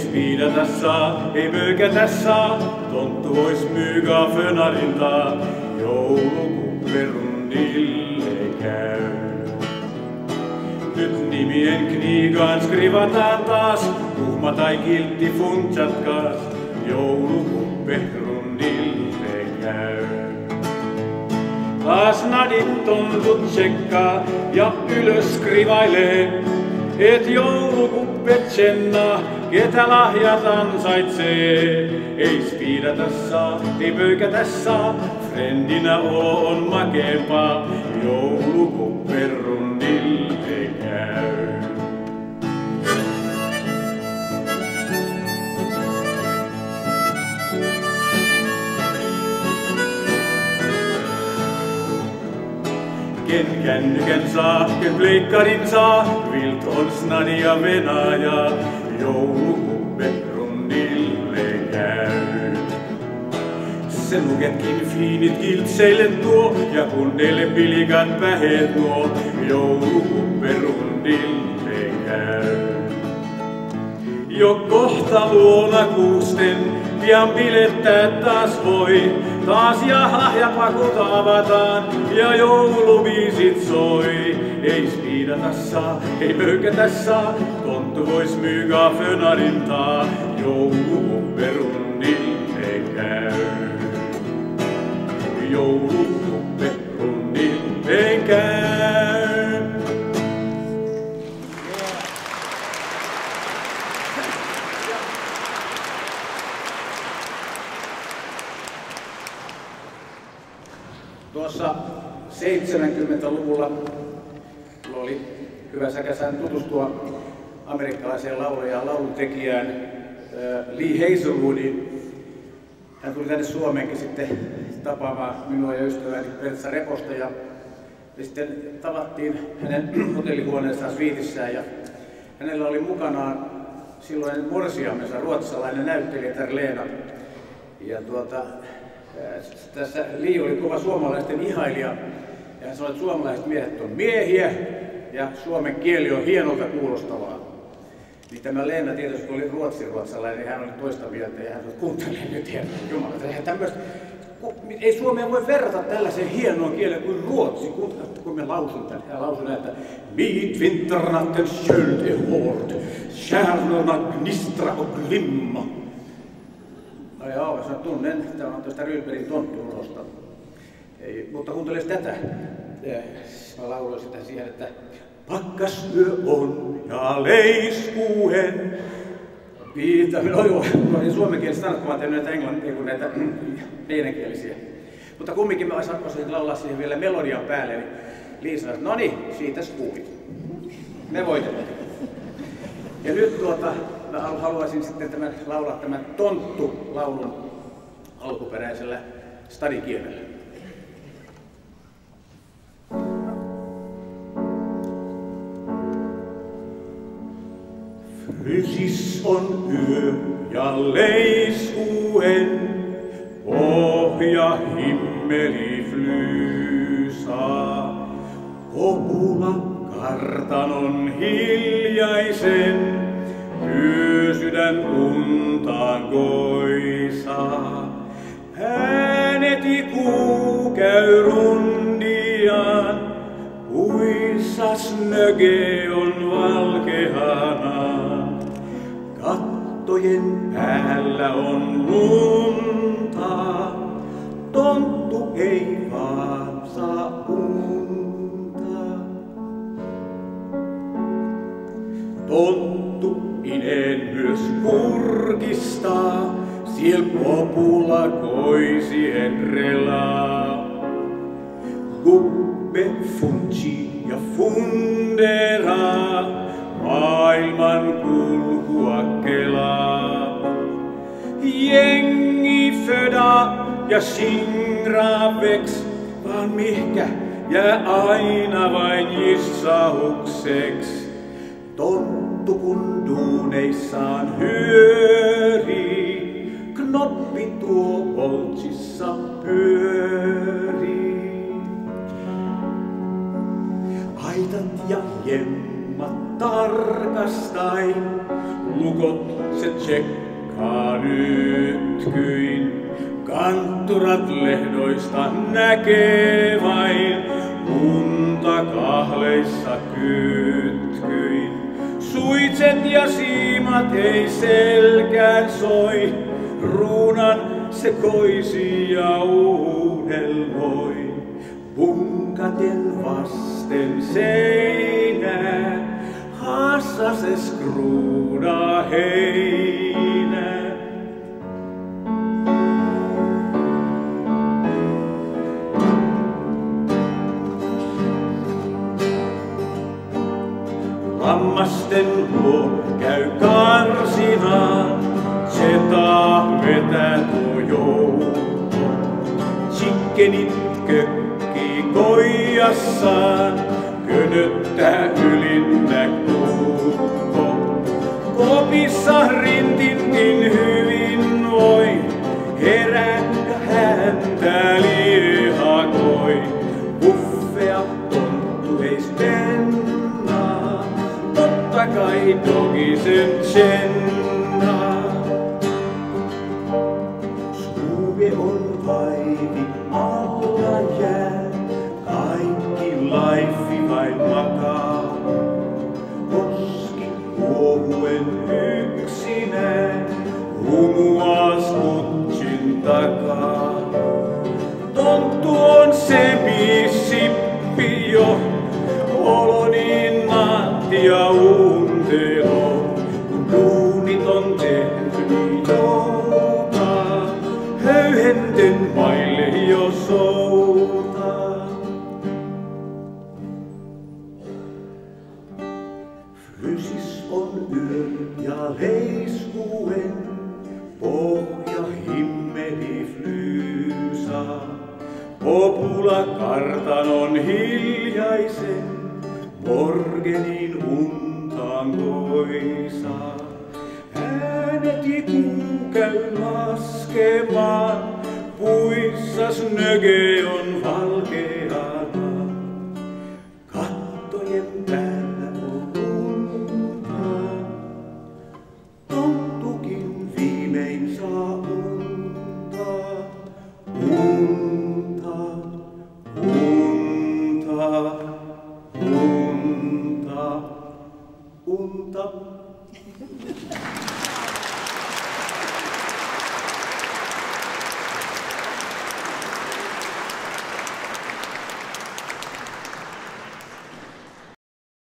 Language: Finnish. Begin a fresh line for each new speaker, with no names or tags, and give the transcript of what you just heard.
spiidata saa, ei mökätä saa, tonttu vois myygaa fönarintaa, joulukupperundille käy. Nyt nimien kniigaan skrivataan taas, tuhma tai kiltti funtsatkaas, joulukupperundille käy. Taas nadit tontut tsekkaa ja ylös skrivailee, et joulukuppet tsennaa, ketä lahjat ansaitsee. Ei spiidata saa, ei pöykätä saa, frendinä olo on makeempaa, joulukupperundille käy. Ken kännykän saa, ken pleikkarin saa, vilt on snadi ja venaaja, joulukupperundille käy. Se nuketkin fiinit kiltseille tuo, ja kundeille pilikat päheet nuo, joulukupperundille käy. Jo kohta luonakuusten, pian bilettää taas voi, taas ja lahjapakut avataan ja joulubiisit soi. Ei spiidata saa, ei möykätä saa, tonttu vois myygaa fönarintaa, joulukupperundille käy. Joulukupperundille käy.
Tuossa 70-luvulla minulla oli hyvä säkäsään tutustua amerikkalaiseen laulajaan, laulutekijään Lee Hazelwoodiin. Hän tuli tänne Suomeenkin sitten tapaamaan minua ja ystäväni Pertsa Reposta ja sitten tavattiin hänen hotellihuoneessaan sviitissään ja hänellä oli mukanaan silloin morsiamensa, ruotsalainen näyttelijä Terlena. Ja tässä Lee oli kova suomalaisten ihailija ja hän sanoi, että suomalaiset miehet on miehiä ja suomen kieli on hienolta kuulostavaa. Niin tämä Leena tietysti, kun oli ruotsalainen, niin hän oli toista mieltä ja hän sanoi, että kuuntele nyt herra Jumala, ei Suomea voi verrata tällaiseen hienoon kieleen kuin ruotsi, kun me lausun tämän. Hän lausui näin, että Midvinternatten sköld är hård, stjärnorna gnistra och glimma. No joo, mä tunnen, tämä on tuosta Rydbergin tonttuulosta. Mutta kuunteles tätä. Mä lauloin sitä siihen, että pakkasyö on ja leiskuen. No joo, suomenkielistä sanat, kun mä tein näitä näitä meidänkielisiä. Mutta kumminkin mä osasin laulaa siihen vielä melodian päälle, niin Liisa sanoi, no niin, siitäs puhuit. Me voitetaan. Ja nyt mä haluaisin sitten laulaa tämän tonttu-laulun alkuperäisellä stadikielellä.
Frysis on yö ja leiskuen, pohja himmeli flysaa. Kopula kartanon hiljaisen, yösydän untaan koisaa. Ääneti kuu käy rundiaan, puissas nöge on valkehana. Kattojen päällä on lunta, tonttu ei vaan saa unta. Tonttu ineen myös kurkistaa, siel kopula koisien relaa. Gubbe funci ja funderaa, maailman kulkua kelaa. Jengi föda ja singraa veks, vaan mihkä jää aina vain jissaukseks. Tonttu kun duuneissaan hyörii, knoppi tuo poltsissa pyörii. Aitat ja jemmat tarkastain, lukot se tsekkaa nytkyin. Kantturat lehdoista näkee vain, unta kahleissa kytkyin. Suitset ja siimat ei selkään soi, ruunan se koisi ja uudelmoi. Punkaten vasten seinää, haassa se skruudaa heinää. Lammasten luo käy karsinaan, se vetää tuo joukko. Chickenit kökkii koijassaan, könöttää ylinnä kukko. Kopissa rintintin hyvin voi, herää ja häntä liehakoi. Buffea tonttu eis pennaa, totta kai dogisen tsennaa. Suve on vaivi, alla jää, kaikki laifi vain makaa. Koski huohuen yksinään, humuas kutsin takaa. Tonttu on semisippi jo, olo niin naatti ja untelo. Kun duunit on tehty, niin joutaa höyhenten maille jo soutaa. Frysis on yö ja leiskuen, pohja himmeli flyysaa. Popula kartanon hiljaisen, morgenin untaan koisaa. Äänet ja kuu käy laskemaan, puissas nöge on valmiina.